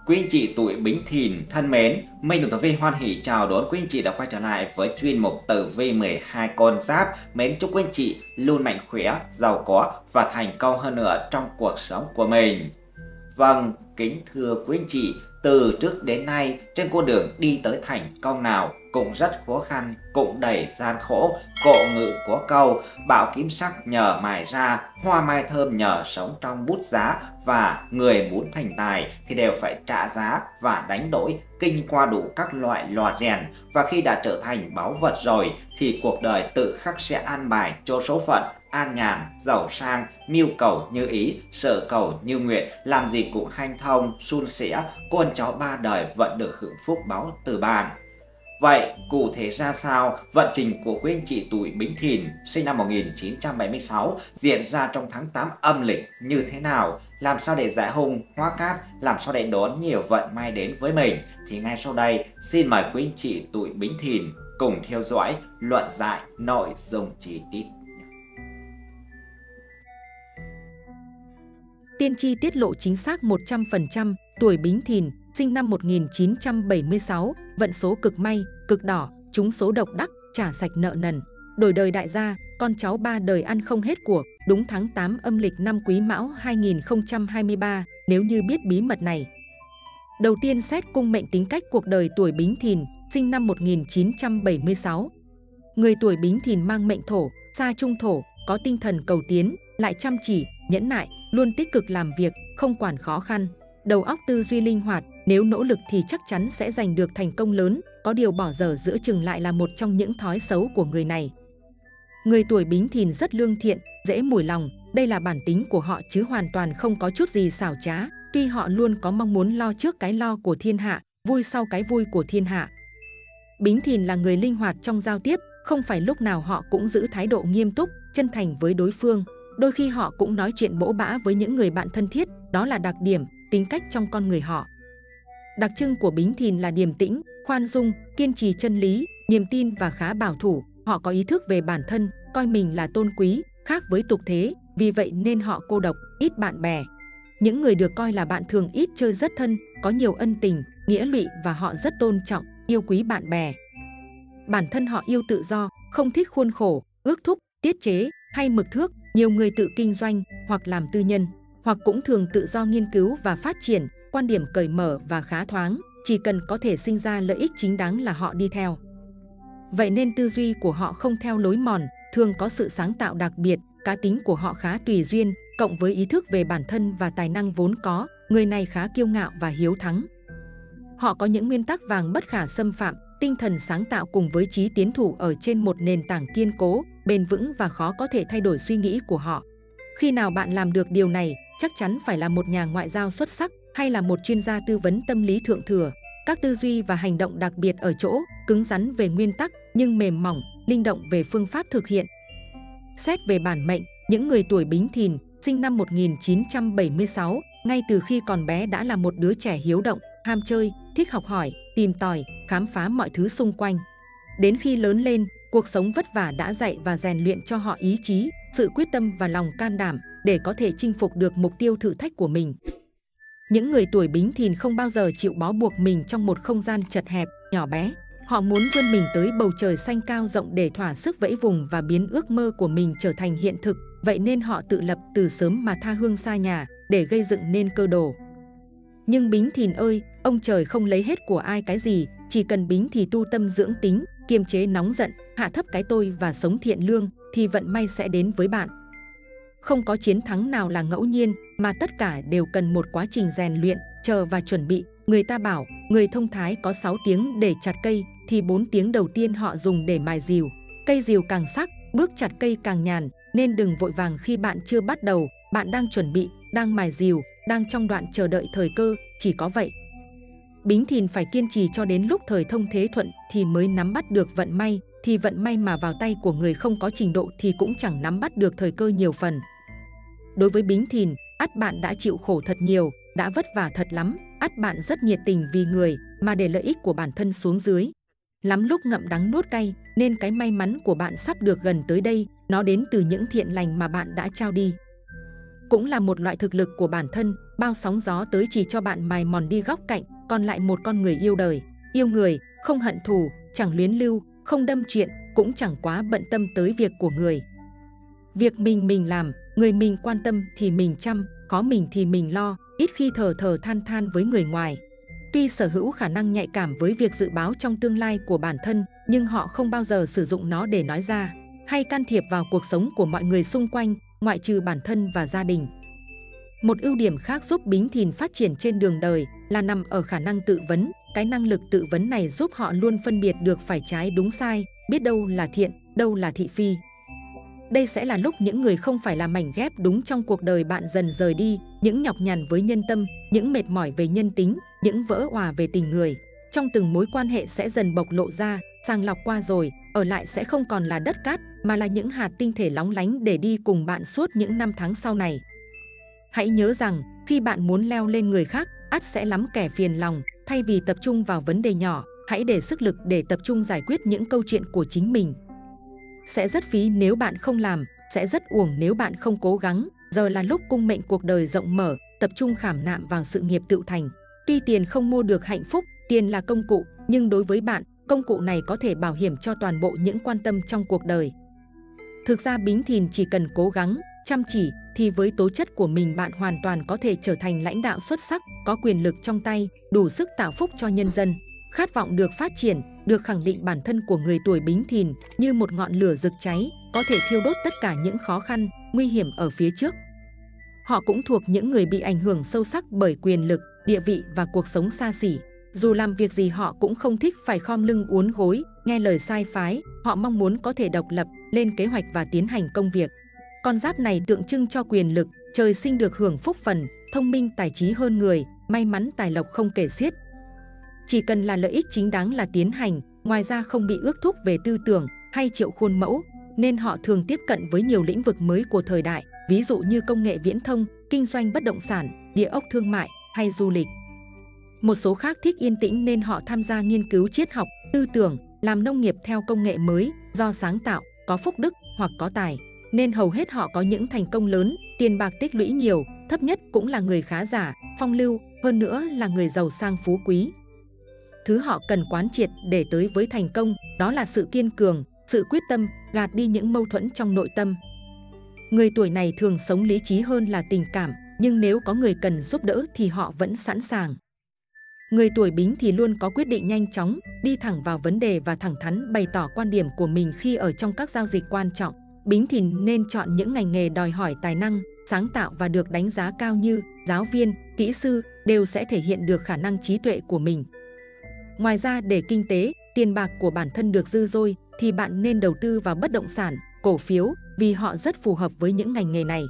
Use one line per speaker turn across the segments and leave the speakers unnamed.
Quý anh chị tuổi Bính Thìn thân mến, mình Tử Vi hoan hỉ chào đón quý anh chị đã quay trở lại với chuyên mục Tử Vi 12 con giáp. Mến chúc quý anh chị luôn mạnh khỏe, giàu có và thành công hơn nữa trong cuộc sống của mình. Vâng, kính thưa quý anh chị, từ trước đến nay trên con đường đi tới thành công nào cũng rất khó khăn, cũng đầy gian khổ. Cổ ngữ có câu bảo kiếm sắc nhờ mài ra, hoa mai thơm nhờ sống trong bút giá, và người muốn thành tài thì đều phải trả giá và đánh đổi kinh qua đủ các loại lò rèn, và khi đã trở thành báu vật rồi thì cuộc đời tự khắc sẽ an bài cho số phận an nhàn, giàu sang, mưu cầu như ý, sở cầu như nguyện, làm gì cũng hanh thông, suôn sẻ, con cháu ba đời vẫn được hưởng phúc báu từ bạn. Vậy cụ thể ra sao vận trình của quý anh chị tuổi Bính Thìn sinh năm 1976 diễn ra trong tháng 8 âm lịch như thế nào? Làm sao để giải hung hóa cát, làm sao để đón nhiều vận may đến với mình? Thì ngay sau đây xin mời quý anh chị tuổi Bính Thìn cùng theo dõi luận giải nội dung chi tiết.
Tiên tri tiết lộ chính xác 100%, tuổi Bính Thìn, sinh năm 1976, vận số cực may, cực đỏ, trúng số độc đắc, trả sạch nợ nần, đổi đời đại gia, con cháu ba đời ăn không hết của, đúng tháng 8 âm lịch năm Quý Mão 2023, nếu như biết bí mật này. Đầu tiên xét cung mệnh tính cách cuộc đời tuổi Bính Thìn, sinh năm 1976. Người tuổi Bính Thìn mang mệnh thổ, sa trung thổ, có tinh thần cầu tiến, lại chăm chỉ, nhẫn nại, luôn tích cực làm việc, không quản khó khăn. Đầu óc tư duy linh hoạt, nếu nỗ lực thì chắc chắn sẽ giành được thành công lớn, có điều bỏ dở giữa chừng lại là một trong những thói xấu của người này. Người tuổi Bính Thìn rất lương thiện, dễ mùi lòng, đây là bản tính của họ chứ hoàn toàn không có chút gì xảo trá, tuy họ luôn có mong muốn lo trước cái lo của thiên hạ, vui sau cái vui của thiên hạ. Bính Thìn là người linh hoạt trong giao tiếp, không phải lúc nào họ cũng giữ thái độ nghiêm túc, chân thành với đối phương. Đôi khi họ cũng nói chuyện bỗ bã với những người bạn thân thiết, đó là đặc điểm, tính cách trong con người họ. Đặc trưng của Bính Thìn là điềm tĩnh, khoan dung, kiên trì chân lý, niềm tin và khá bảo thủ. Họ có ý thức về bản thân, coi mình là tôn quý, khác với tục thế, vì vậy nên họ cô độc, ít bạn bè. Những người được coi là bạn thường ít chơi rất thân, có nhiều ân tình, nghĩa lụy và họ rất tôn trọng, yêu quý bạn bè. Bản thân họ yêu tự do, không thích khuôn khổ, ước thúc, tiết chế hay mực thước. Nhiều người tự kinh doanh hoặc làm tư nhân, hoặc cũng thường tự do nghiên cứu và phát triển, quan điểm cởi mở và khá thoáng, chỉ cần có thể sinh ra lợi ích chính đáng là họ đi theo. Vậy nên tư duy của họ không theo lối mòn, thường có sự sáng tạo đặc biệt, cá tính của họ khá tùy duyên, cộng với ý thức về bản thân và tài năng vốn có, người này khá kiêu ngạo và hiếu thắng. Họ có những nguyên tắc vàng bất khả xâm phạm, tinh thần sáng tạo cùng với trí tiến thủ ở trên một nền tảng kiên cố, bền vững và khó có thể thay đổi suy nghĩ của họ. Khi nào bạn làm được điều này, chắc chắn phải là một nhà ngoại giao xuất sắc hay là một chuyên gia tư vấn tâm lý thượng thừa. Các tư duy và hành động đặc biệt ở chỗ, cứng rắn về nguyên tắc nhưng mềm mỏng, linh động về phương pháp thực hiện. Xét về bản mệnh, những người tuổi Bính Thìn, sinh năm 1976, ngay từ khi còn bé đã là một đứa trẻ hiếu động, ham chơi, thích học hỏi, tìm tòi, khám phá mọi thứ xung quanh. Đến khi lớn lên, cuộc sống vất vả đã dạy và rèn luyện cho họ ý chí, sự quyết tâm và lòng can đảm để có thể chinh phục được mục tiêu thử thách của mình. Những người tuổi Bính Thìn không bao giờ chịu bó buộc mình trong một không gian chật hẹp, nhỏ bé. Họ muốn vươn mình tới bầu trời xanh cao rộng để thỏa sức vẫy vùng và biến ước mơ của mình trở thành hiện thực. Vậy nên họ tự lập từ sớm mà tha hương xa nhà để gây dựng nên cơ đồ. Nhưng Bính Thìn ơi, ông trời không lấy hết của ai cái gì, chỉ cần Bính thì tu tâm dưỡng tính, kiềm chế nóng giận, hạ thấp cái tôi và sống thiện lương thì vận may sẽ đến với bạn. Không có chiến thắng nào là ngẫu nhiên mà tất cả đều cần một quá trình rèn luyện, chờ và chuẩn bị. Người ta bảo, người thông thái có 6 tiếng để chặt cây thì 4 tiếng đầu tiên họ dùng để mài rìu. Cây rìu càng sắc, bước chặt cây càng nhàn, nên đừng vội vàng khi bạn chưa bắt đầu, bạn đang chuẩn bị, đang mài rìu, đang trong đoạn chờ đợi thời cơ, chỉ có vậy. Bính Thìn phải kiên trì cho đến lúc thời thông thế thuận thì mới nắm bắt được vận may, thì vận may mà vào tay của người không có trình độ thì cũng chẳng nắm bắt được thời cơ nhiều phần. Đối với Bính Thìn, ắt bạn đã chịu khổ thật nhiều, đã vất vả thật lắm, ắt bạn rất nhiệt tình vì người mà để lợi ích của bản thân xuống dưới. Lắm lúc ngậm đắng nuốt cay, nên cái may mắn của bạn sắp được gần tới đây, nó đến từ những thiện lành mà bạn đã trao đi. cũng là một loại thực lực của bản thân. Bao sóng gió tới chỉ cho bạn mài mòn đi góc cạnh, còn lại một con người yêu đời, yêu người, không hận thù, chẳng luyến lưu, không đâm chuyện, cũng chẳng quá bận tâm tới việc của người. Việc mình làm, người mình quan tâm thì mình chăm, có mình thì mình lo, ít khi thờ than than với người ngoài. Tuy sở hữu khả năng nhạy cảm với việc dự báo trong tương lai của bản thân, nhưng họ không bao giờ sử dụng nó để nói ra, hay can thiệp vào cuộc sống của mọi người xung quanh, ngoại trừ bản thân và gia đình. Một ưu điểm khác giúp Bính Thìn phát triển trên đường đời là nằm ở khả năng tự vấn. Cái năng lực tự vấn này giúp họ luôn phân biệt được phải trái đúng sai, biết đâu là thiện, đâu là thị phi. Đây sẽ là lúc những người không phải là mảnh ghép đúng trong cuộc đời bạn dần rời đi, những nhọc nhằn với nhân tâm, những mệt mỏi về nhân tính, những vỡ òa về tình người. Trong từng mối quan hệ sẽ dần bộc lộ ra, sàng lọc qua rồi, ở lại sẽ không còn là đất cát, mà là những hạt tinh thể lóng lánh để đi cùng bạn suốt những năm tháng sau này. Hãy nhớ rằng, khi bạn muốn leo lên người khác, ắt sẽ lắm kẻ phiền lòng. Thay vì tập trung vào vấn đề nhỏ, hãy để sức lực để tập trung giải quyết những câu chuyện của chính mình. Sẽ rất phí nếu bạn không làm, sẽ rất uổng nếu bạn không cố gắng. Giờ là lúc cung mệnh cuộc đời rộng mở, tập trung khảm nạm vào sự nghiệp tựu thành. Tuy tiền không mua được hạnh phúc, tiền là công cụ, nhưng đối với bạn, công cụ này có thể bảo hiểm cho toàn bộ những quan tâm trong cuộc đời. Thực ra Bính Thìn chỉ cần cố gắng, chăm chỉ, thì với tố chất của mình bạn hoàn toàn có thể trở thành lãnh đạo xuất sắc, có quyền lực trong tay, đủ sức tạo phúc cho nhân dân. Khát vọng được phát triển, được khẳng định bản thân của người tuổi Bính Thìn như một ngọn lửa rực cháy, có thể thiêu đốt tất cả những khó khăn, nguy hiểm ở phía trước. Họ cũng thuộc những người bị ảnh hưởng sâu sắc bởi quyền lực, địa vị và cuộc sống xa xỉ. Dù làm việc gì họ cũng không thích phải khom lưng uốn gối, nghe lời sai phái, họ mong muốn có thể độc lập, lên kế hoạch và tiến hành công việc. Con giáp này tượng trưng cho quyền lực, trời sinh được hưởng phúc phần, thông minh tài trí hơn người, may mắn tài lộc không kể xiết. Chỉ cần là lợi ích chính đáng là tiến hành, ngoài ra không bị ước thúc về tư tưởng hay triệu khuôn mẫu, nên họ thường tiếp cận với nhiều lĩnh vực mới của thời đại, ví dụ như công nghệ viễn thông, kinh doanh bất động sản, địa ốc thương mại hay du lịch. Một số khác thích yên tĩnh nên họ tham gia nghiên cứu triết học, tư tưởng, làm nông nghiệp theo công nghệ mới, do sáng tạo, có phúc đức hoặc có tài, nên hầu hết họ có những thành công lớn, tiền bạc tích lũy nhiều, thấp nhất cũng là người khá giả, phong lưu, hơn nữa là người giàu sang phú quý. Thứ họ cần quán triệt để tới với thành công, đó là sự kiên cường, sự quyết tâm, gạt đi những mâu thuẫn trong nội tâm. Người tuổi này thường sống lý trí hơn là tình cảm, nhưng nếu có người cần giúp đỡ thì họ vẫn sẵn sàng. Người tuổi Bính thì luôn có quyết định nhanh chóng, đi thẳng vào vấn đề và thẳng thắn bày tỏ quan điểm của mình khi ở trong các giao dịch quan trọng. Bính Thìn nên chọn những ngành nghề đòi hỏi tài năng, sáng tạo và được đánh giá cao như giáo viên, kỹ sư, đều sẽ thể hiện được khả năng trí tuệ của mình. Ngoài ra, để kinh tế, tiền bạc của bản thân được dư dôi thì bạn nên đầu tư vào bất động sản, cổ phiếu vì họ rất phù hợp với những ngành nghề này.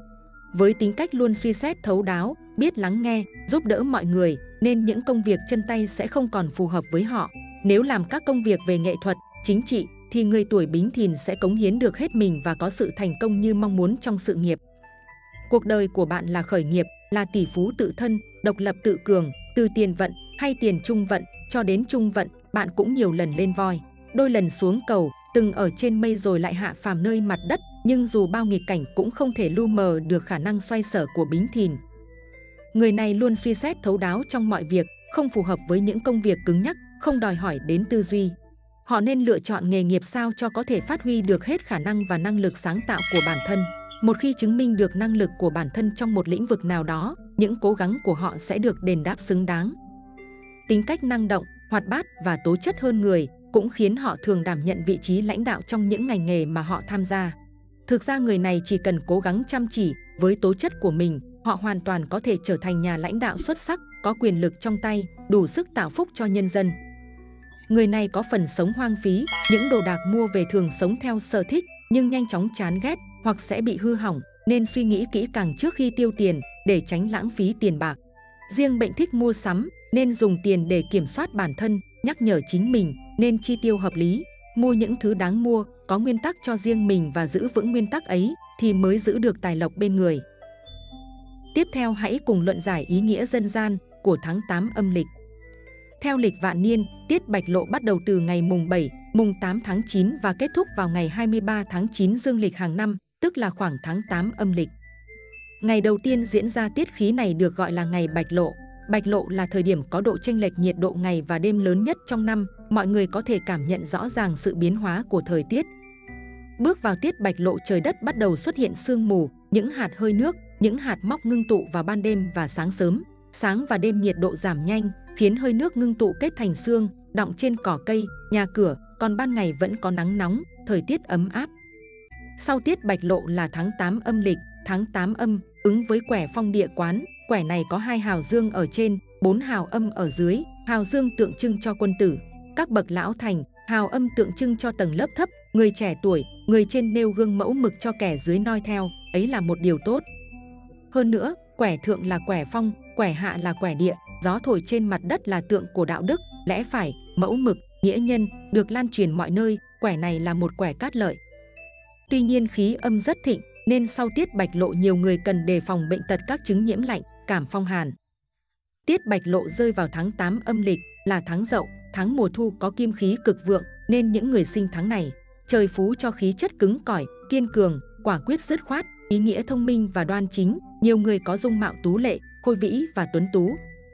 Với tính cách luôn suy xét thấu đáo, biết lắng nghe, giúp đỡ mọi người nên những công việc chân tay sẽ không còn phù hợp với họ. Nếu làm các công việc về nghệ thuật, chính trị thì người tuổi Bính Thìn sẽ cống hiến được hết mình và có sự thành công như mong muốn trong sự nghiệp. Cuộc đời của bạn là khởi nghiệp, là tỷ phú tự thân, độc lập tự cường, từ tiền vận hay tiền trung vận cho đến trung vận, bạn cũng nhiều lần lên voi, đôi lần xuống cầu, từng ở trên mây rồi lại hạ phàm nơi mặt đất, nhưng dù bao nghịch cảnh cũng không thể lu mờ được khả năng xoay sở của Bính Thìn. Người này luôn suy xét thấu đáo trong mọi việc, không phù hợp với những công việc cứng nhắc, không đòi hỏi đến tư duy. Họ nên lựa chọn nghề nghiệp sao cho có thể phát huy được hết khả năng và năng lực sáng tạo của bản thân. Một khi chứng minh được năng lực của bản thân trong một lĩnh vực nào đó, những cố gắng của họ sẽ được đền đáp xứng đáng. Tính cách năng động, hoạt bát và tố chất hơn người cũng khiến họ thường đảm nhận vị trí lãnh đạo trong những ngành nghề mà họ tham gia. Thực ra người này chỉ cần cố gắng chăm chỉ, với tố chất của mình, họ hoàn toàn có thể trở thành nhà lãnh đạo xuất sắc, có quyền lực trong tay, đủ sức tạo phúc cho nhân dân. Người này có phần sống hoang phí, những đồ đạc mua về thường sống theo sở thích nhưng nhanh chóng chán ghét hoặc sẽ bị hư hỏng, nên suy nghĩ kỹ càng trước khi tiêu tiền để tránh lãng phí tiền bạc. Riêng bệnh thích mua sắm nên dùng tiền để kiểm soát bản thân, nhắc nhở chính mình nên chi tiêu hợp lý, mua những thứ đáng mua, có nguyên tắc cho riêng mình và giữ vững nguyên tắc ấy thì mới giữ được tài lộc bên người. Tiếp theo hãy cùng luận giải ý nghĩa dân gian của tháng 8 âm lịch. Theo lịch vạn niên, tiết Bạch Lộ bắt đầu từ ngày mùng 7, mùng 8 tháng 9 và kết thúc vào ngày 23 tháng 9 dương lịch hàng năm, tức là khoảng tháng 8 âm lịch. Ngày đầu tiên diễn ra tiết khí này được gọi là ngày bạch lộ. Bạch lộ là thời điểm có độ chênh lệch nhiệt độ ngày và đêm lớn nhất trong năm, mọi người có thể cảm nhận rõ ràng sự biến hóa của thời tiết. Bước vào tiết bạch lộ, trời đất bắt đầu xuất hiện sương mù, những hạt hơi nước, những hạt móc ngưng tụ vào ban đêm và sáng sớm. Sáng và đêm nhiệt độ giảm nhanh, khiến hơi nước ngưng tụ kết thành sương, đọng trên cỏ cây, nhà cửa, còn ban ngày vẫn có nắng nóng, thời tiết ấm áp. Sau tiết bạch lộ là tháng 8 âm lịch, tháng 8 âm ứng với quẻ phong địa quán. Quẻ này có 2 hào dương ở trên, 4 hào âm ở dưới. Hào dương tượng trưng cho quân tử, các bậc lão thành, hào âm tượng trưng cho tầng lớp thấp, người trẻ tuổi, người trên nêu gương mẫu mực cho kẻ dưới noi theo, ấy là một điều tốt. Hơn nữa, quẻ thượng là quẻ phong, quẻ hạ là quẻ địa, gió thổi trên mặt đất là tượng của đạo đức, lẽ phải, mẫu mực, nghĩa nhân, được lan truyền mọi nơi. Quẻ này là một quẻ cát lợi. Tuy nhiên khí âm rất thịnh, nên sau tiết bạch lộ nhiều người cần đề phòng bệnh tật, các chứng nhiễm lạnh, cảm phong hàn. Tiết bạch lộ rơi vào tháng 8 âm lịch là tháng Dậu, tháng mùa thu có kim khí cực vượng, nên những người sinh tháng này, trời phú cho khí chất cứng cỏi, kiên cường, quả quyết dứt khoát, ý nghĩa thông minh và đoan chính. Nhiều người có dung mạo tú lệ, khôi vĩ và tuấn tú.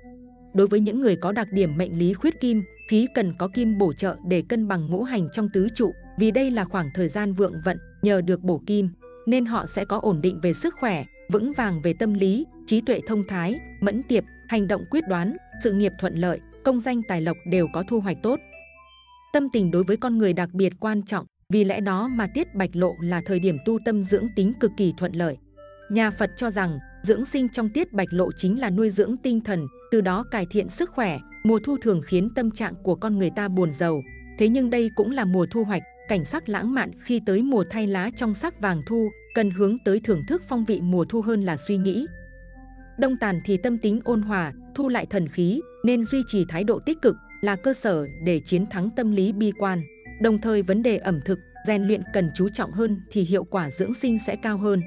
Đối với những người có đặc điểm mệnh lý khuyết kim, khí cần có kim bổ trợ để cân bằng ngũ hành trong tứ trụ. Vì đây là khoảng thời gian vượng vận, nhờ được bổ kim, nên họ sẽ có ổn định về sức khỏe, vững vàng về tâm lý, trí tuệ thông thái, mẫn tiệp, hành động quyết đoán, sự nghiệp thuận lợi, công danh tài lộc đều có thu hoạch tốt. Tâm tình đối với con người đặc biệt quan trọng, vì lẽ đó mà tiết bạch lộ là thời điểm tu tâm dưỡng tính cực kỳ thuận lợi. Nhà Phật cho rằng dưỡng sinh trong tiết bạch lộ chính là nuôi dưỡng tinh thần, từ đó cải thiện sức khỏe. Mùa thu thường khiến tâm trạng của con người ta buồn rầu, thế nhưng đây cũng là mùa thu hoạch, cảnh sắc lãng mạn. Khi tới mùa thay lá trong sắc vàng thu, cần hướng tới thưởng thức phong vị mùa thu hơn là suy nghĩ. Đông tàn thì tâm tính ôn hòa, thu lại thần khí, nên duy trì thái độ tích cực là cơ sở để chiến thắng tâm lý bi quan. Đồng thời vấn đề ẩm thực, rèn luyện cần chú trọng hơn thì hiệu quả dưỡng sinh sẽ cao hơn.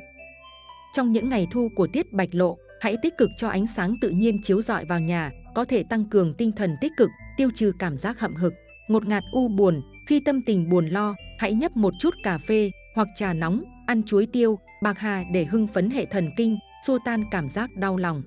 Trong những ngày thu của tiết bạch lộ, hãy tích cực cho ánh sáng tự nhiên chiếu rọi vào nhà, có thể tăng cường tinh thần tích cực, tiêu trừ cảm giác hậm hực, ngột ngạt, u buồn. Khi tâm tình buồn lo, hãy nhấp một chút cà phê hoặc trà nóng, ăn chuối tiêu, bạc hà để hưng phấn hệ thần kinh, xua tan cảm giác đau lòng.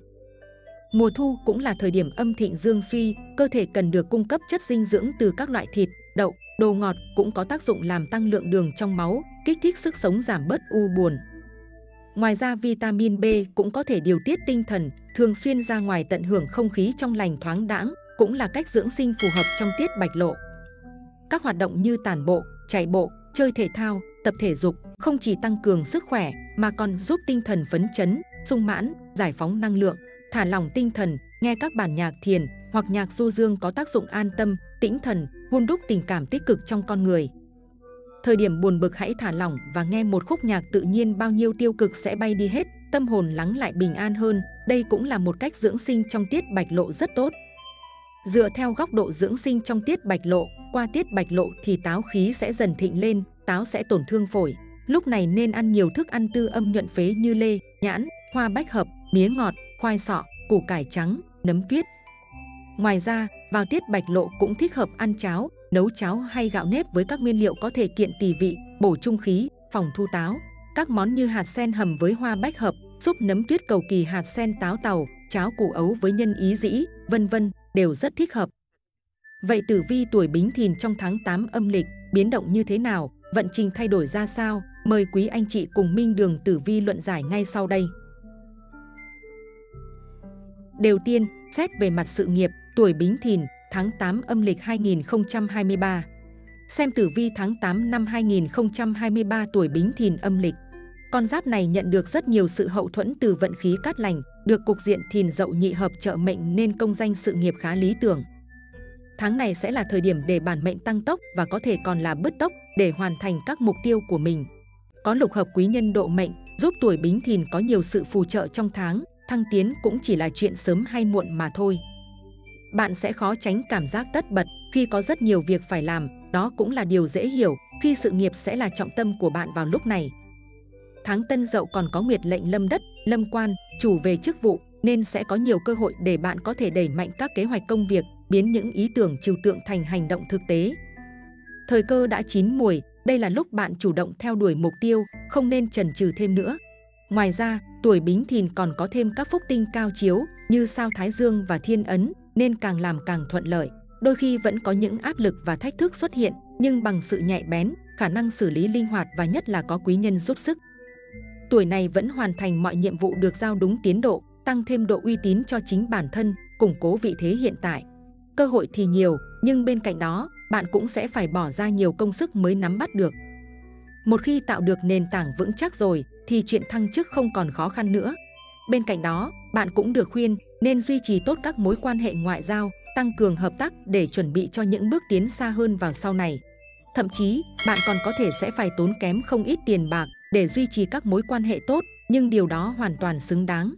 Mùa thu cũng là thời điểm âm thịnh dương suy, cơ thể cần được cung cấp chất dinh dưỡng từ các loại thịt, đậu, đồ ngọt, cũng có tác dụng làm tăng lượng đường trong máu, kích thích sức sống, giảm bớt u buồn. Ngoài ra vitamin B cũng có thể điều tiết tinh thần, thường xuyên ra ngoài tận hưởng không khí trong lành thoáng đãng cũng là cách dưỡng sinh phù hợp trong tiết bạch lộ. Các hoạt động như tản bộ, chạy bộ, chơi thể thao, tập thể dục không chỉ tăng cường sức khỏe mà còn giúp tinh thần phấn chấn, sung mãn, giải phóng năng lượng, thả lỏng tinh thần. Nghe các bản nhạc thiền hoặc nhạc du dương có tác dụng an tâm, tĩnh thần, hun đúc tình cảm tích cực trong con người. Thời điểm buồn bực hãy thả lỏng và nghe một khúc nhạc tự nhiên, bao nhiêu tiêu cực sẽ bay đi hết, tâm hồn lắng lại bình an hơn. Đây cũng là một cách dưỡng sinh trong tiết bạch lộ rất tốt. Dựa theo góc độ dưỡng sinh trong tiết bạch lộ, qua tiết bạch lộ thì táo khí sẽ dần thịnh lên, táo sẽ tổn thương phổi. Lúc này nên ăn nhiều thức ăn tư âm nhuận phế như lê, nhãn, hoa bách hợp, mía ngọt, khoai sọ, củ cải trắng, nấm tuyết. Ngoài ra, vào tiết bạch lộ cũng thích hợp ăn cháo, nấu cháo hay gạo nếp với các nguyên liệu có thể kiện tỳ vị, bổ trung khí, phòng thu táo. Các món như hạt sen hầm với hoa bách hợp, súp nấm tuyết cầu kỳ, hạt sen táo tàu, cháo củ ấu với nhân ý dĩ, vân vân đều rất thích hợp. Vậy tử vi tuổi Bính Thìn trong tháng 8 âm lịch biến động như thế nào, vận trình thay đổi ra sao? Mời quý anh chị cùng Minh Đường tử vi luận giải ngay sau đây. Đầu tiên, xét về mặt sự nghiệp, tuổi Bính Thìn, tháng 8 âm lịch 2023. Xem tử vi tháng 8 năm 2023 tuổi Bính Thìn âm lịch. Con giáp này nhận được rất nhiều sự hậu thuẫn từ vận khí cát lành, được cục diện Thìn Dậu nhị hợp trợ mệnh nên công danh sự nghiệp khá lý tưởng. Tháng này sẽ là thời điểm để bản mệnh tăng tốc và có thể còn là bứt tốc để hoàn thành các mục tiêu của mình. Có lục hợp quý nhân độ mệnh, giúp tuổi Bính Thìn có nhiều sự phù trợ trong tháng, thăng tiến cũng chỉ là chuyện sớm hay muộn mà thôi. Bạn sẽ khó tránh cảm giác tất bật khi có rất nhiều việc phải làm, đó cũng là điều dễ hiểu khi sự nghiệp sẽ là trọng tâm của bạn vào lúc này. Tháng Tân Dậu còn có nguyệt lệnh lâm đất, lâm quan, chủ về chức vụ nên sẽ có nhiều cơ hội để bạn có thể đẩy mạnh các kế hoạch công việc, biến những ý tưởng trừu tượng thành hành động thực tế. Thời cơ đã chín muồi, đây là lúc bạn chủ động theo đuổi mục tiêu, không nên chần chừ thêm nữa. Ngoài ra, tuổi Bính Thìn còn có thêm các phúc tinh cao chiếu như sao Thái Dương và Thiên Ấn, nên càng làm càng thuận lợi. Đôi khi vẫn có những áp lực và thách thức xuất hiện, nhưng bằng sự nhạy bén, khả năng xử lý linh hoạt và nhất là có quý nhân giúp sức, tuổi này vẫn hoàn thành mọi nhiệm vụ được giao đúng tiến độ, tăng thêm độ uy tín cho chính bản thân, củng cố vị thế hiện tại. Cơ hội thì nhiều, nhưng bên cạnh đó, bạn cũng sẽ phải bỏ ra nhiều công sức mới nắm bắt được. Một khi tạo được nền tảng vững chắc rồi, thì chuyện thăng chức không còn khó khăn nữa. Bên cạnh đó, bạn cũng được khuyên nên duy trì tốt các mối quan hệ ngoại giao, tăng cường hợp tác để chuẩn bị cho những bước tiến xa hơn vào sau này. Thậm chí, bạn còn có thể sẽ phải tốn kém không ít tiền bạc để duy trì các mối quan hệ tốt, nhưng điều đó hoàn toàn xứng đáng.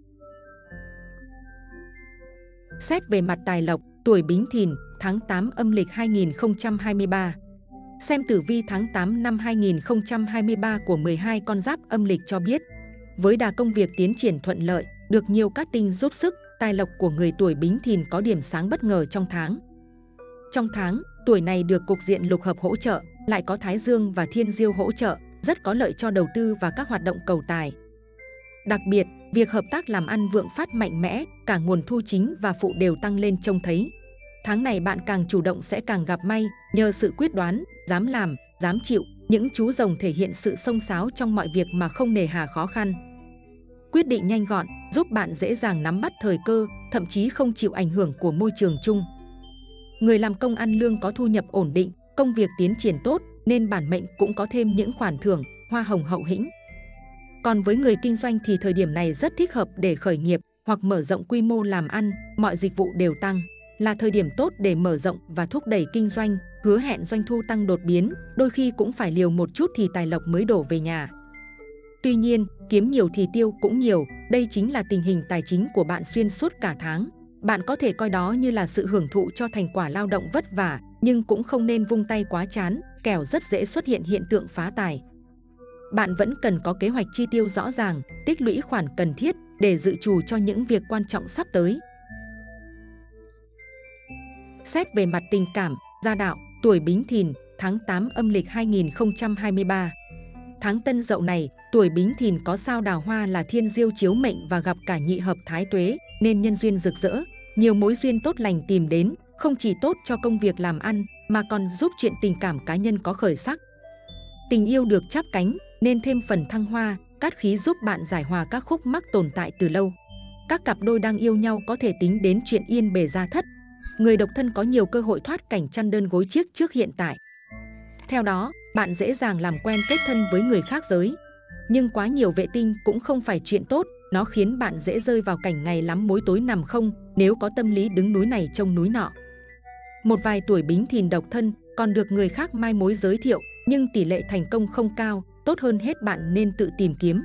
Xét về mặt tài lộc, tuổi Bính Thìn, tháng 8 âm lịch 2023. Xem tử vi tháng 8 năm 2023 của 12 con giáp âm lịch cho biết, với đà công việc tiến triển thuận lợi, được nhiều cát tinh giúp sức, tài lộc của người tuổi Bính Thìn có điểm sáng bất ngờ trong tháng. Trong tháng, tuổi này được cục diện lục hợp hỗ trợ, lại có Thái Dương và Thiên Diêu hỗ trợ, rất có lợi cho đầu tư và các hoạt động cầu tài. Đặc biệt, việc hợp tác làm ăn vượng phát mạnh mẽ, cả nguồn thu chính và phụ đều tăng lên trông thấy. Tháng này bạn càng chủ động sẽ càng gặp may, nhờ sự quyết đoán, dám làm, dám chịu, những chú rồng thể hiện sự xông xáo trong mọi việc mà không nề hà khó khăn. Quyết định nhanh gọn, giúp bạn dễ dàng nắm bắt thời cơ, thậm chí không chịu ảnh hưởng của môi trường chung. Người làm công ăn lương có thu nhập ổn định, công việc tiến triển tốt, nên bản mệnh cũng có thêm những khoản thưởng, hoa hồng hậu hĩnh. Còn với người kinh doanh thì thời điểm này rất thích hợp để khởi nghiệp hoặc mở rộng quy mô làm ăn, mọi dịch vụ đều tăng. Là thời điểm tốt để mở rộng và thúc đẩy kinh doanh, hứa hẹn doanh thu tăng đột biến, đôi khi cũng phải liều một chút thì tài lộc mới đổ về nhà. Tuy nhiên, kiếm nhiều thì tiêu cũng nhiều, đây chính là tình hình tài chính của bạn xuyên suốt cả tháng. Bạn có thể coi đó như là sự hưởng thụ cho thành quả lao động vất vả, nhưng cũng không nên vung tay quá chán, kẻo rất dễ xuất hiện hiện tượng phá tài. Bạn vẫn cần có kế hoạch chi tiêu rõ ràng, tích lũy khoản cần thiết để dự trù cho những việc quan trọng sắp tới. Xét về mặt tình cảm, gia đạo, tuổi Bính Thìn, tháng 8 âm lịch 2023. Tháng Tân Dậu này, tuổi Bính Thìn có sao đào hoa là Thiên Diêu chiếu mệnh và gặp cả nhị hợp Thái Tuế, nên nhân duyên rực rỡ. Nhiều mối duyên tốt lành tìm đến, không chỉ tốt cho công việc làm ăn, mà còn giúp chuyện tình cảm cá nhân có khởi sắc. Tình yêu được chắp cánh, nên thêm phần thăng hoa, cát khí giúp bạn giải hòa các khúc mắc tồn tại từ lâu. Các cặp đôi đang yêu nhau có thể tính đến chuyện yên bề gia thất. Người độc thân có nhiều cơ hội thoát cảnh chăn đơn gối chiếc trước hiện tại. Theo đó, bạn dễ dàng làm quen kết thân với người khác giới. Nhưng quá nhiều vệ tinh cũng không phải chuyện tốt, nó khiến bạn dễ rơi vào cảnh ngày lắm mối tối nằm không, nếu có tâm lý đứng núi này trông núi nọ. Một vài tuổi Bính Thìn độc thân còn được người khác mai mối giới thiệu, nhưng tỷ lệ thành công không cao, tốt hơn hết bạn nên tự tìm kiếm.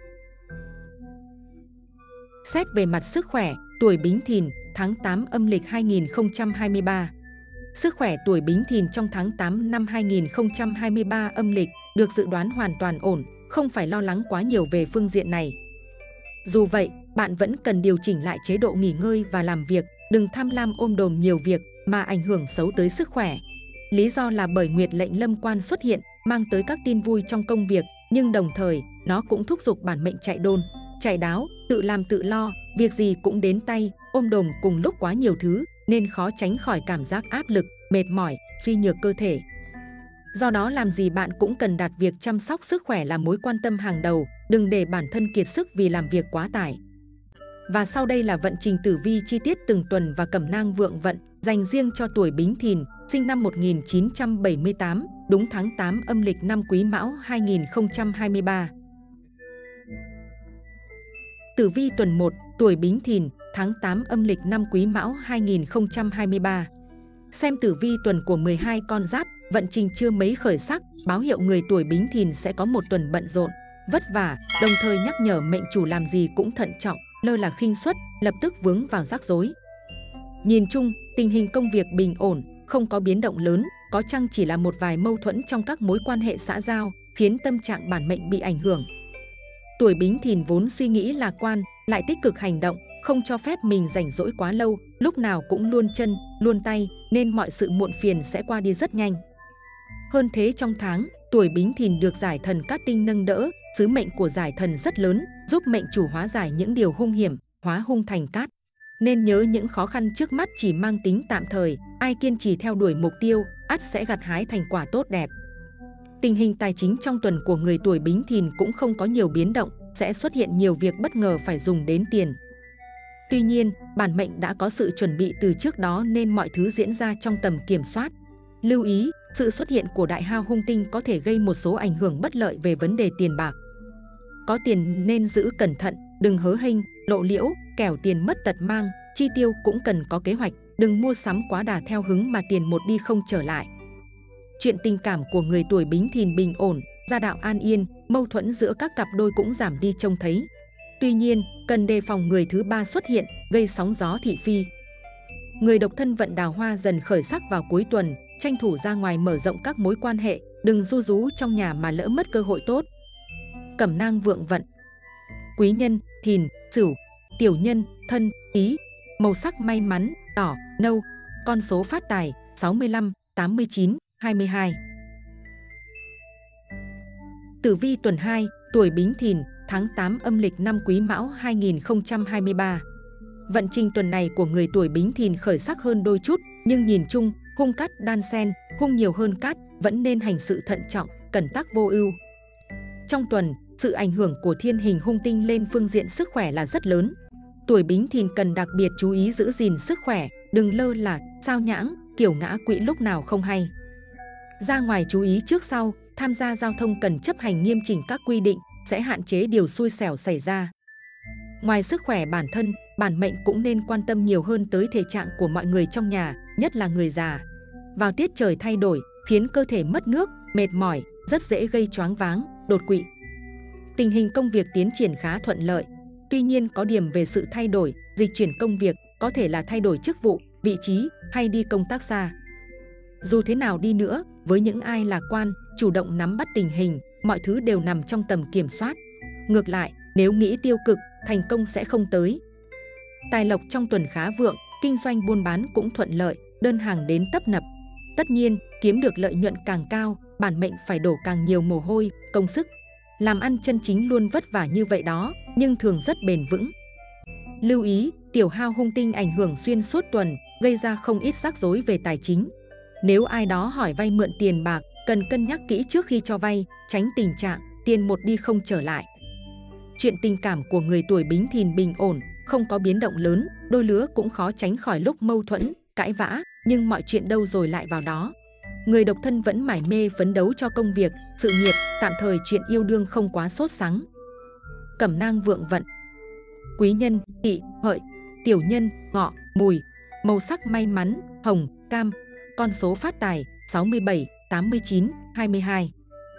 Xét về mặt sức khỏe, tuổi Bính Thìn, tháng 8 âm lịch 2023. Sức khỏe tuổi Bính Thìn trong tháng 8 năm 2023 âm lịch được dự đoán hoàn toàn ổn, không phải lo lắng quá nhiều về phương diện này. Dù vậy, bạn vẫn cần điều chỉnh lại chế độ nghỉ ngơi và làm việc, đừng tham lam ôm đồm nhiều việc mà ảnh hưởng xấu tới sức khỏe. Lý do là bởi nguyệt lệnh lâm quan xuất hiện, mang tới các tin vui trong công việc, nhưng đồng thời, nó cũng thúc giục bản mệnh chạy đôn, chạy đáo, tự làm tự lo, việc gì cũng đến tay, ôm đồm cùng lúc quá nhiều thứ, nên khó tránh khỏi cảm giác áp lực, mệt mỏi, suy nhược cơ thể. Do đó làm gì bạn cũng cần đặt việc chăm sóc sức khỏe là mối quan tâm hàng đầu, đừng để bản thân kiệt sức vì làm việc quá tải. Và sau đây là vận trình tử vi chi tiết từng tuần và cẩm nang vượng vận, dành riêng cho tuổi Bính Thìn, sinh năm 1978, đúng tháng 8 âm lịch năm Quý Mão 2023. Tử vi tuần 1, tuổi Bính Thìn, tháng 8 âm lịch năm Quý Mão 2023. Xem tử vi tuần của 12 con giáp, vận trình chưa mấy khởi sắc, báo hiệu người tuổi Bính Thìn sẽ có một tuần bận rộn, vất vả, đồng thời nhắc nhở mệnh chủ làm gì cũng thận trọng, lơ là khinh suất, lập tức vướng vào rắc rối. Nhìn chung, tình hình công việc bình ổn, không có biến động lớn, có chăng chỉ là một vài mâu thuẫn trong các mối quan hệ xã giao, khiến tâm trạng bản mệnh bị ảnh hưởng. Tuổi Bính Thìn vốn suy nghĩ lạc quan, lại tích cực hành động, không cho phép mình rảnh rỗi quá lâu, lúc nào cũng luôn chân, luôn tay, nên mọi sự muộn phiền sẽ qua đi rất nhanh. Hơn thế trong tháng, tuổi Bính Thìn được giải thần cát tinh nâng đỡ, sứ mệnh của giải thần rất lớn, giúp mệnh chủ hóa giải những điều hung hiểm, hóa hung thành cát. Nên nhớ những khó khăn trước mắt chỉ mang tính tạm thời, ai kiên trì theo đuổi mục tiêu, ắt sẽ gặt hái thành quả tốt đẹp. Tình hình tài chính trong tuần của người tuổi Bính Thìn cũng không có nhiều biến động, sẽ xuất hiện nhiều việc bất ngờ phải dùng đến tiền. Tuy nhiên, bản mệnh đã có sự chuẩn bị từ trước đó nên mọi thứ diễn ra trong tầm kiểm soát. Lưu ý, sự xuất hiện của đại hao hung tinh có thể gây một số ảnh hưởng bất lợi về vấn đề tiền bạc. Có tiền nên giữ cẩn thận, đừng hớ hênh, lộ liễu, kẻo tiền mất tật mang, chi tiêu cũng cần có kế hoạch, đừng mua sắm quá đà theo hứng mà tiền một đi không trở lại. Chuyện tình cảm của người tuổi Bính Thìn bình ổn, gia đạo an yên, mâu thuẫn giữa các cặp đôi cũng giảm đi trông thấy. Tuy nhiên, cần đề phòng người thứ ba xuất hiện, gây sóng gió thị phi. Người độc thân vận đào hoa dần khởi sắc vào cuối tuần, tranh thủ ra ngoài mở rộng các mối quan hệ, đừng ru rú trong nhà mà lỡ mất cơ hội tốt. Cẩm nang vượng vận. Quý nhân, Thìn, Sửu, tiểu nhân, Thân, Ý. Màu sắc may mắn, đỏ, nâu. Con số phát tài, 65, 89, 22. Tử vi tuần 2, tuổi Bính Thìn, tháng 8 âm lịch năm Quý Mão 2023. Vận trình tuần này của người tuổi Bính Thìn khởi sắc hơn đôi chút, nhưng nhìn chung, hung cát đan xen, hung nhiều hơn cát, vẫn nên hành sự thận trọng, cẩn tắc vô ưu. Trong tuần, sự ảnh hưởng của thiên hình hung tinh lên phương diện sức khỏe là rất lớn. Tuổi Bính Thìn cần đặc biệt chú ý giữ gìn sức khỏe, đừng lơ là, sao nhãng, kiểu ngã quỵ lúc nào không hay. Ra ngoài chú ý trước sau, tham gia giao thông cần chấp hành nghiêm chỉnh các quy định, sẽ hạn chế điều xui xẻo xảy ra. Ngoài sức khỏe bản thân, bản mệnh cũng nên quan tâm nhiều hơn tới thể trạng của mọi người trong nhà, nhất là người già. Vào tiết trời thay đổi, khiến cơ thể mất nước, mệt mỏi, rất dễ gây choáng váng, đột quỵ. Tình hình công việc tiến triển khá thuận lợi. Tuy nhiên có điểm về sự thay đổi, dịch chuyển công việc, có thể là thay đổi chức vụ, vị trí hay đi công tác xa. Dù thế nào đi nữa, với những ai lạc quan, chủ động nắm bắt tình hình, mọi thứ đều nằm trong tầm kiểm soát. Ngược lại, nếu nghĩ tiêu cực, thành công sẽ không tới. Tài lộc trong tuần khá vượng, kinh doanh buôn bán cũng thuận lợi, đơn hàng đến tấp nập. Tất nhiên, kiếm được lợi nhuận càng cao, bản mệnh phải đổ càng nhiều mồ hôi, công sức. Làm ăn chân chính luôn vất vả như vậy đó, nhưng thường rất bền vững. Lưu ý, tiểu hao hung tinh ảnh hưởng xuyên suốt tuần, gây ra không ít rắc rối về tài chính. Nếu ai đó hỏi vay mượn tiền bạc, cần cân nhắc kỹ trước khi cho vay, tránh tình trạng tiền một đi không trở lại. Chuyện tình cảm của người tuổi Bính Thìn bình ổn, không có biến động lớn, đôi lứa cũng khó tránh khỏi lúc mâu thuẫn, cãi vã, nhưng mọi chuyện đâu rồi lại vào đó. Người độc thân vẫn mải mê phấn đấu cho công việc, sự nghiệp, tạm thời chuyện yêu đương không quá sốt sắng. Cẩm nang vượng vận. Quý nhân, Tỵ, Hợi, tiểu nhân, Ngọ, Mùi. Màu sắc may mắn, hồng, cam. Con số phát tài, 67, 89, 22.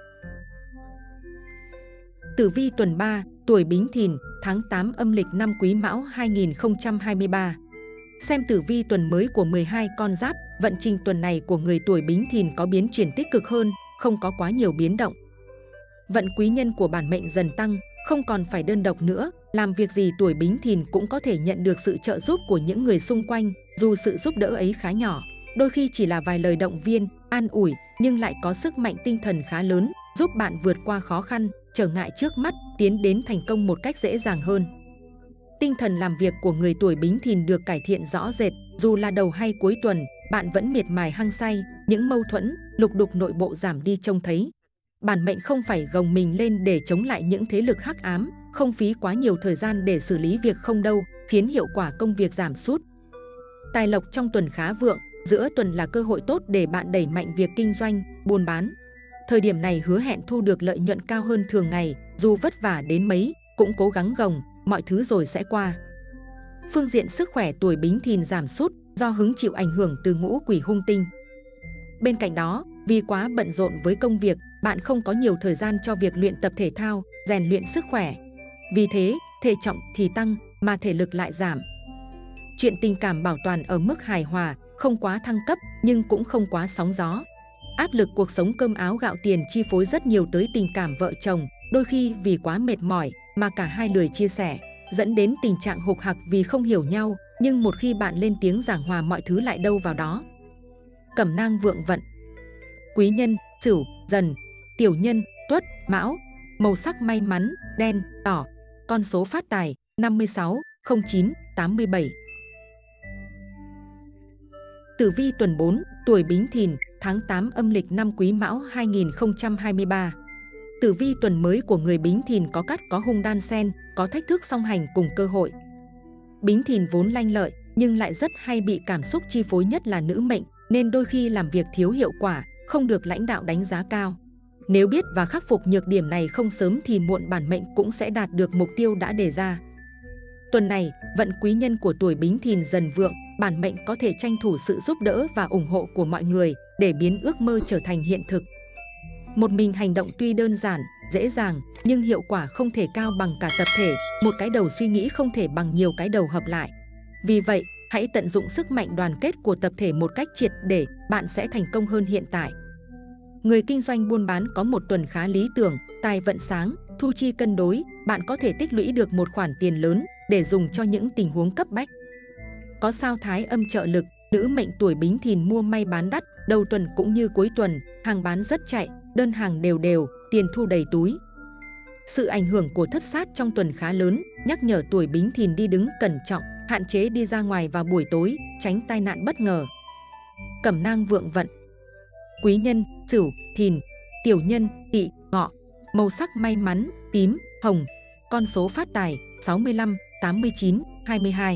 Tử vi tuần 3, tuổi Bính Thìn, tháng 8 âm lịch năm Quý Mão 2023. Xem tử vi tuần mới của 12 con giáp, vận trình tuần này của người tuổi Bính Thìn có biến chuyển tích cực hơn, không có quá nhiều biến động. Vận quý nhân của bản mệnh dần tăng, không còn phải đơn độc nữa, làm việc gì tuổi Bính Thìn cũng có thể nhận được sự trợ giúp của những người xung quanh, dù sự giúp đỡ ấy khá nhỏ, đôi khi chỉ là vài lời động viên, an ủi, nhưng lại có sức mạnh tinh thần khá lớn, giúp bạn vượt qua khó khăn, trở ngại trước mắt, tiến đến thành công một cách dễ dàng hơn. Tinh thần làm việc của người tuổi Bính Thìn được cải thiện rõ rệt, dù là đầu hay cuối tuần, bạn vẫn miệt mài hăng say, những mâu thuẫn, lục đục nội bộ giảm đi trông thấy. Bản mệnh không phải gồng mình lên để chống lại những thế lực hắc ám, không phí quá nhiều thời gian để xử lý việc không đâu, khiến hiệu quả công việc giảm sút. Tài lộc trong tuần khá vượng, giữa tuần là cơ hội tốt để bạn đẩy mạnh việc kinh doanh, buôn bán. Thời điểm này hứa hẹn thu được lợi nhuận cao hơn thường ngày, dù vất vả đến mấy, cũng cố gắng gồng, mọi thứ rồi sẽ qua. Phương diện sức khỏe tuổi Bính Thìn giảm sút do hứng chịu ảnh hưởng từ ngũ quỷ hung tinh. Bên cạnh đó, vì quá bận rộn với công việc, bạn không có nhiều thời gian cho việc luyện tập thể thao, rèn luyện sức khỏe. Vì thế, thể trọng thì tăng, mà thể lực lại giảm. Chuyện tình cảm bảo toàn ở mức hài hòa, không quá thăng cấp, nhưng cũng không quá sóng gió. Áp lực cuộc sống cơm áo gạo tiền chi phối rất nhiều tới tình cảm vợ chồng, đôi khi vì quá mệt mỏi mà cả hai lười chia sẻ, dẫn đến tình trạng hục hặc vì không hiểu nhau, nhưng một khi bạn lên tiếng giảng hòa mọi thứ lại đâu vào đó. Cẩm nang vượng vận. Quý nhân, Sửu, Dần, tiểu nhân, Tuất, Mão. màu sắc may mắn, đen, đỏ. Con số phát tài, 56, 09, 87. Tử vi tuần 4, tuổi Bính Thìn, tháng 8 âm lịch năm Quý Mão 2023. Tử vi tuần mới của người Bính Thìn có cát có hung đan xen, có thách thức song hành cùng cơ hội. Bính Thìn vốn lanh lợi, nhưng lại rất hay bị cảm xúc chi phối, nhất là nữ mệnh, nên đôi khi làm việc thiếu hiệu quả, không được lãnh đạo đánh giá cao. Nếu biết và khắc phục nhược điểm này không sớm thì muộn, bản mệnh cũng sẽ đạt được mục tiêu đã đề ra. Tuần này, vận quý nhân của tuổi Bính Thìn dần vượng, bản mệnh có thể tranh thủ sự giúp đỡ và ủng hộ của mọi người để biến ước mơ trở thành hiện thực. Một mình hành động tuy đơn giản, dễ dàng, nhưng hiệu quả không thể cao bằng cả tập thể, một cái đầu suy nghĩ không thể bằng nhiều cái đầu hợp lại. Vì vậy, hãy tận dụng sức mạnh đoàn kết của tập thể một cách triệt để, bạn sẽ thành công hơn hiện tại. Người kinh doanh buôn bán có một tuần khá lý tưởng, tài vận sáng, thu chi cân đối, bạn có thể tích lũy được một khoản tiền lớn để dùng cho những tình huống cấp bách. Có sao Thái âm trợ lực, nữ mệnh tuổi Bính Thìn mua may bán đắt, đầu tuần cũng như cuối tuần, hàng bán rất chạy, đơn hàng đều đều, tiền thu đầy túi. Sự ảnh hưởng của thất sát trong tuần khá lớn, nhắc nhở tuổi Bính Thìn đi đứng cẩn trọng, hạn chế đi ra ngoài vào buổi tối, tránh tai nạn bất ngờ. Cẩm nang vượng vận. Quý nhân, Sửu, Thìn, tiểu nhân, Tỵ, Ngọ. Màu sắc may mắn, tím, hồng. Con số phát tài, 65, 89, 22.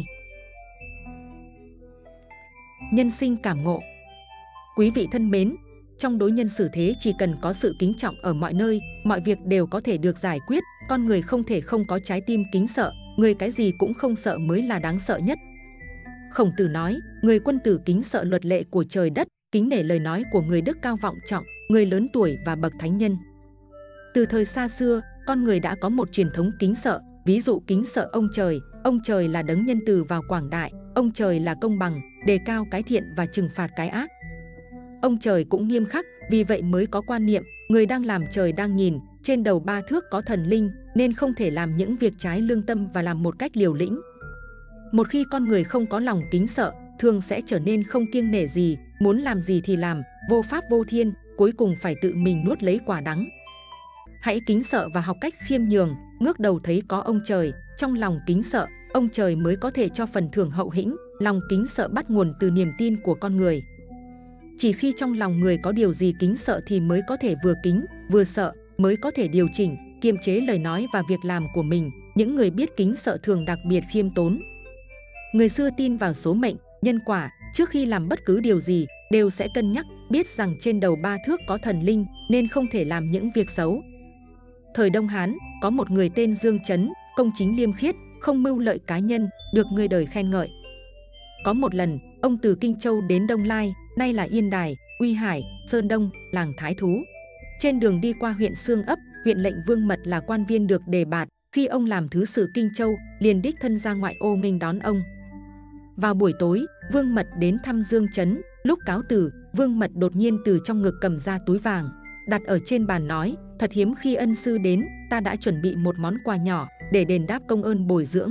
Nhân sinh cảm ngộ. Quý vị thân mến, trong đối nhân xử thế chỉ cần có sự kính trọng ở mọi nơi, mọi việc đều có thể được giải quyết. Con người không thể không có trái tim kính sợ, người cái gì cũng không sợ mới là đáng sợ nhất. Khổng Tử nói, người quân tử kính sợ luật lệ của trời đất, kính nể lời nói của người đức cao vọng trọng, người lớn tuổi và bậc thánh nhân. Từ thời xa xưa, con người đã có một truyền thống kính sợ, ví dụ kính sợ ông trời là đấng nhân từ và quảng đại, ông trời là công bằng, đề cao cái thiện và trừng phạt cái ác. Ông trời cũng nghiêm khắc, vì vậy mới có quan niệm, người đang làm trời đang nhìn, trên đầu 3 thước có thần linh, nên không thể làm những việc trái lương tâm và làm một cách liều lĩnh. Một khi con người không có lòng kính sợ, thường sẽ trở nên không kiêng nể gì, muốn làm gì thì làm, vô pháp vô thiên, cuối cùng phải tự mình nuốt lấy quả đắng. Hãy kính sợ và học cách khiêm nhường, ngước đầu thấy có ông trời, trong lòng kính sợ, ông trời mới có thể cho phần thưởng hậu hĩnh. Lòng kính sợ bắt nguồn từ niềm tin của con người. Chỉ khi trong lòng người có điều gì kính sợ thì mới có thể vừa kính, vừa sợ, mới có thể điều chỉnh, kiềm chế lời nói và việc làm của mình. Những người biết kính sợ thường đặc biệt khiêm tốn. Người xưa tin vào số mệnh, nhân quả, trước khi làm bất cứ điều gì, đều sẽ cân nhắc, biết rằng trên đầu 3 thước có thần linh, nên không thể làm những việc xấu. Thời Đông Hán, có một người tên Dương Chấn, công chính liêm khiết, không mưu lợi cá nhân, được người đời khen ngợi. Có một lần, ông từ Kinh Châu đến Đông Lai, nay là Yên Đài, Uy Hải, Sơn Đông, làng Thái Thú. Trên đường đi qua huyện Xương Ấp, huyện lệnh Vương Mật là quan viên được đề bạt. Khi ông làm thứ sử Kinh Châu, liền đích thân ra ngoại ô nghênh đón ông. Vào buổi tối, Vương Mật đến thăm Dương Chấn. Lúc cáo từ, Vương Mật đột nhiên từ trong ngực cầm ra túi vàng, đặt ở trên bàn nói, thật hiếm khi ân sư đến, ta đã chuẩn bị một món quà nhỏ để đền đáp công ơn bồi dưỡng.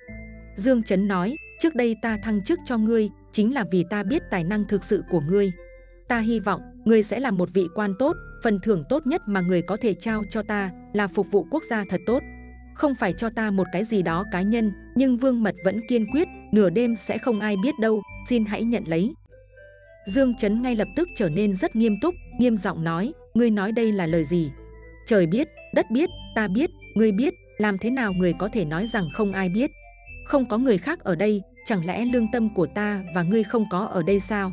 Dương Chấn nói, trước đây ta thăng chức cho ngươi, chính là vì ta biết tài năng thực sự của ngươi. Ta hy vọng, ngươi sẽ là một vị quan tốt, phần thưởng tốt nhất mà người có thể trao cho ta là phục vụ quốc gia thật tốt. Không phải cho ta một cái gì đó cá nhân, nhưng Vương Mật vẫn kiên quyết, nửa đêm sẽ không ai biết đâu, xin hãy nhận lấy. Dương Chấn ngay lập tức trở nên rất nghiêm túc, nghiêm giọng nói, ngươi nói đây là lời gì? Trời biết, đất biết, ta biết, ngươi biết, làm thế nào người có thể nói rằng không ai biết? Không có người khác ở đây, chẳng lẽ lương tâm của ta và ngươi không có ở đây sao?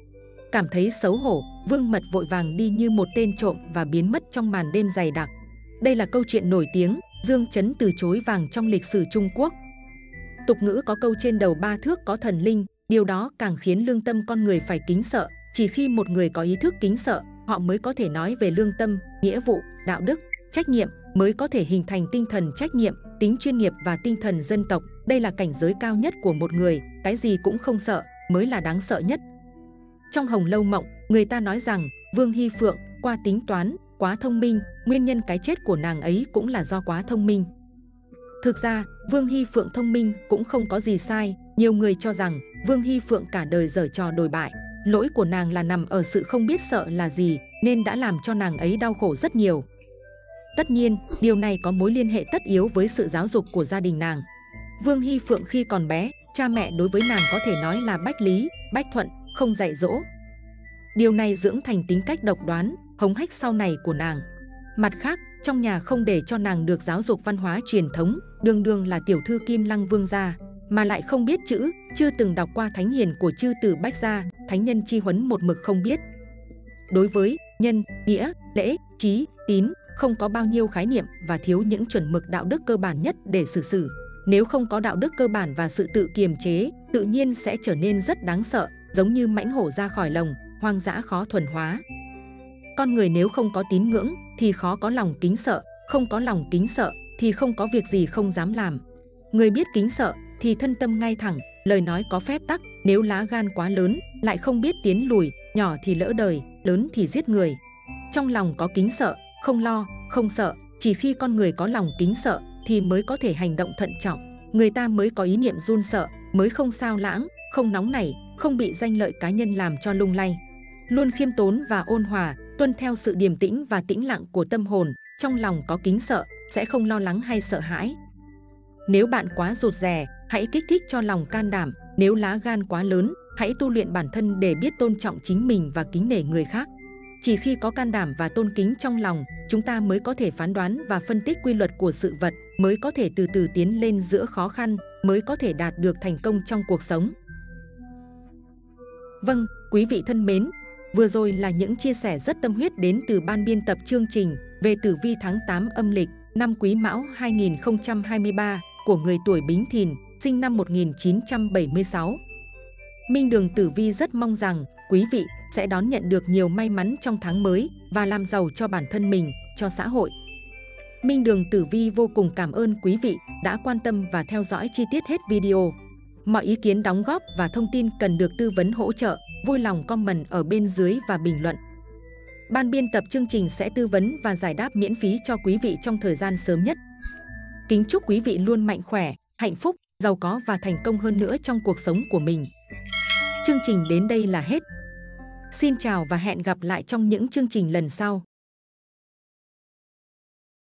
Cảm thấy xấu hổ, Vương Mật vội vàng đi như một tên trộm và biến mất trong màn đêm dày đặc. Đây là câu chuyện nổi tiếng, Dương Chấn từ chối vàng trong lịch sử Trung Quốc. Tục ngữ có câu trên đầu 3 thước có thần linh, điều đó càng khiến lương tâm con người phải kính sợ. Chỉ khi một người có ý thức kính sợ, họ mới có thể nói về lương tâm, nghĩa vụ, đạo đức, trách nhiệm, mới có thể hình thành tinh thần trách nhiệm, tính chuyên nghiệp và tinh thần dân tộc. Đây là cảnh giới cao nhất của một người, cái gì cũng không sợ, mới là đáng sợ nhất. Trong Hồng Lâu Mộng, người ta nói rằng Vương Hy Phượng qua tính toán, quá thông minh, nguyên nhân cái chết của nàng ấy cũng là do quá thông minh. Thực ra, Vương Hy Phượng thông minh cũng không có gì sai, nhiều người cho rằng Vương Hy Phượng cả đời giở trò đồi bại. Lỗi của nàng là nằm ở sự không biết sợ là gì, nên đã làm cho nàng ấy đau khổ rất nhiều. Tất nhiên, điều này có mối liên hệ tất yếu với sự giáo dục của gia đình nàng. Vương Hy Phượng khi còn bé, cha mẹ đối với nàng có thể nói là bách lý, bách thuận, không dạy dỗ. Điều này dưỡng thành tính cách độc đoán, hống hách sau này của nàng. Mặt khác, trong nhà không để cho nàng được giáo dục văn hóa truyền thống, đương đương là tiểu thư Kim Lăng Vương gia, mà lại không biết chữ, chưa từng đọc qua thánh hiền của chư tử Bách gia, thánh nhân chi huấn một mực không biết. Đối với nhân, nghĩa, lễ, trí, tín, không có bao nhiêu khái niệm và thiếu những chuẩn mực đạo đức cơ bản nhất để xử xử. Nếu không có đạo đức cơ bản và sự tự kiềm chế, tự nhiên sẽ trở nên rất đáng sợ, giống như mãnh hổ ra khỏi lồng, hoang dã khó thuần hóa. Con người nếu không có tín ngưỡng thì khó có lòng kính sợ, không có lòng kính sợ thì không có việc gì không dám làm. Người biết kính sợ thì thân tâm ngay thẳng, lời nói có phép tắc, nếu lá gan quá lớn, lại không biết tiến lùi, nhỏ thì lỡ đời, lớn thì giết người. Trong lòng có kính sợ, không lo, không sợ, chỉ khi con người có lòng kính sợ thì mới có thể hành động thận trọng, người ta mới có ý niệm run sợ, mới không sao lãng, không nóng nảy, không bị danh lợi cá nhân làm cho lung lay. Luôn khiêm tốn và ôn hòa, tuân theo sự điềm tĩnh và tĩnh lặng của tâm hồn, trong lòng có kính sợ, sẽ không lo lắng hay sợ hãi. Nếu bạn quá rụt rè, hãy kích thích cho lòng can đảm, nếu lá gan quá lớn, hãy tu luyện bản thân để biết tôn trọng chính mình và kính nể người khác. Chỉ khi có can đảm và tôn kính trong lòng, chúng ta mới có thể phán đoán và phân tích quy luật của sự vật, mới có thể từ từ tiến lên giữa khó khăn, mới có thể đạt được thành công trong cuộc sống. Vâng, quý vị thân mến, vừa rồi là những chia sẻ rất tâm huyết đến từ ban biên tập chương trình về tử vi tháng 8 âm lịch năm Quý Mão 2023 của người tuổi Bính Thìn, sinh năm 1976. Minh Đường Tử Vi rất mong rằng quý vị sẽ đón nhận được nhiều may mắn trong tháng mới và làm giàu cho bản thân mình, cho xã hội. Minh Đường Tử Vi vô cùng cảm ơn quý vị đã quan tâm và theo dõi chi tiết hết video. Mọi ý kiến đóng góp và thông tin cần được tư vấn hỗ trợ, vui lòng comment ở bên dưới và bình luận. Ban biên tập chương trình sẽ tư vấn và giải đáp miễn phí cho quý vị trong thời gian sớm nhất. Kính chúc quý vị luôn mạnh khỏe, hạnh phúc, giàu có và thành công hơn nữa trong cuộc sống của mình. Chương trình đến đây là hết. Xin chào và hẹn gặp lại trong những chương trình lần sau.